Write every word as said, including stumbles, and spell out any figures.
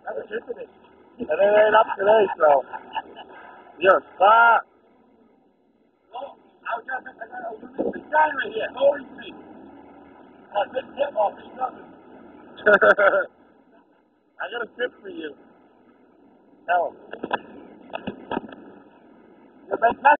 have a tip in it. And it ain't up today, so. You're fat. Oh, I was just, I got a little guy right here. How old is he? Oh, big tip off, he's nothing. I got a tip for you. Tell him. You're